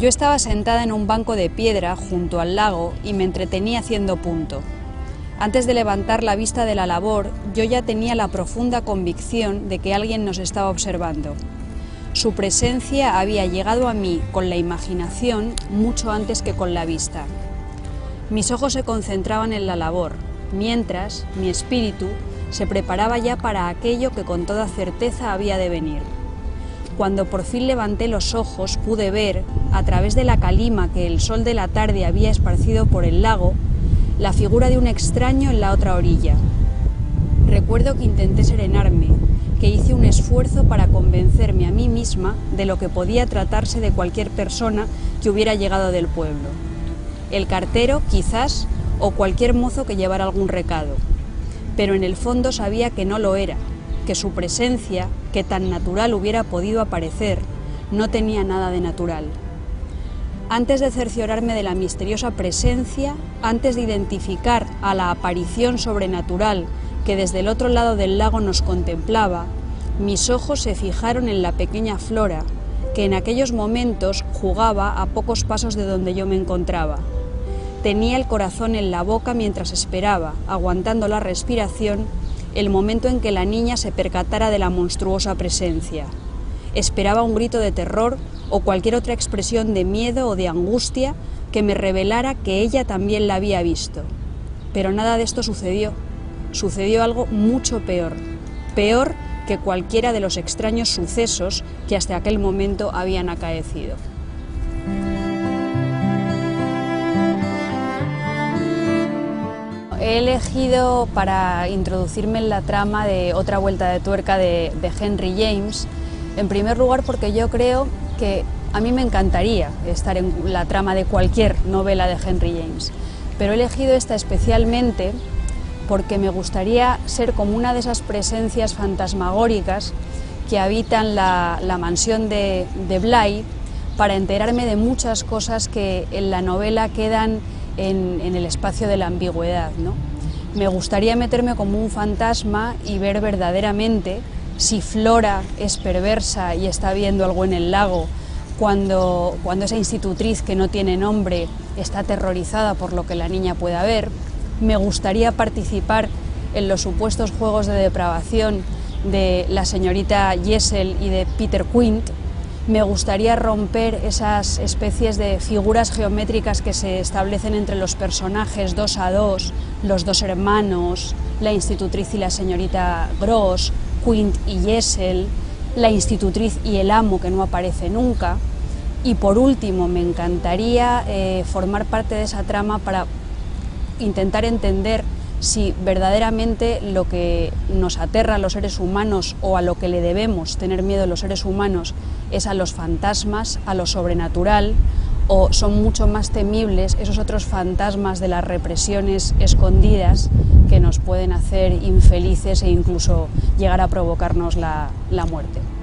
Yo estaba sentada en un banco de piedra junto al lago y me entretenía haciendo punto. Antes de levantar la vista de la labor, yo ya tenía la profunda convicción de que alguien nos estaba observando. Su presencia había llegado a mí con la imaginación mucho antes que con la vista. Mis ojos se concentraban en la labor, mientras mi espíritu se preparaba ya para aquello que con toda certeza había de venir. Cuando por fin levanté los ojos pude ver, a través de la calima que el sol de la tarde había esparcido por el lago, la figura de un extraño en la otra orilla. Recuerdo que intenté serenarme, que hice un esfuerzo para convencerme a mí misma de lo que podía tratarse de cualquier persona que hubiera llegado del pueblo. El cartero, quizás, o cualquier mozo que llevara algún recado. Pero en el fondo sabía que no lo era, que su presencia, que tan natural hubiera podido aparecer, no tenía nada de natural. Antes de cerciorarme de la misteriosa presencia, antes de identificar a la aparición sobrenatural que desde el otro lado del lago nos contemplaba, mis ojos se fijaron en la pequeña Flora, que en aquellos momentos jugaba a pocos pasos de donde yo me encontraba. Tenía el corazón en la boca mientras esperaba, aguantando la respiración, el momento en que la niña se percatara de la monstruosa presencia. Esperaba un grito de terror o cualquier otra expresión de miedo o de angustia que me revelara que ella también la había visto. Pero nada de esto sucedió. Sucedió algo mucho peor, peor que cualquiera de los extraños sucesos que hasta aquel momento habían acaecido. He elegido para introducirme en la trama de Otra vuelta de tuerca de Henry James, en primer lugar porque yo creo que a mí me encantaría estar en la trama de cualquier novela de Henry James, pero he elegido esta especialmente porque me gustaría ser como una de esas presencias fantasmagóricas que habitan la mansión de Bly, para enterarme de muchas cosas que en la novela quedan en el espacio de la ambigüedad, ¿no? Me gustaría meterme como un fantasma y ver verdaderamente si Flora es perversa y está viendo algo en el lago, cuando esa institutriz que no tiene nombre está aterrorizada por lo que la niña pueda ver. Me gustaría participar en los supuestos juegos de depravación de la señorita Jessel y de Peter Quint. Me gustaría romper esas especies de figuras geométricas que se establecen entre los personajes dos a dos, los dos hermanos, la institutriz y la señorita Gross, Quint y Jessel, la institutriz y el amo que no aparece nunca. Y por último, me encantaría formar parte de esa trama para intentar entender si verdaderamente lo que nos aterra a los seres humanos o a lo que le debemos tener miedo a los seres humanos es a los fantasmas, a lo sobrenatural, o son mucho más temibles esos otros fantasmas de las represiones escondidas que nos pueden hacer infelices e incluso llegar a provocarnos la muerte.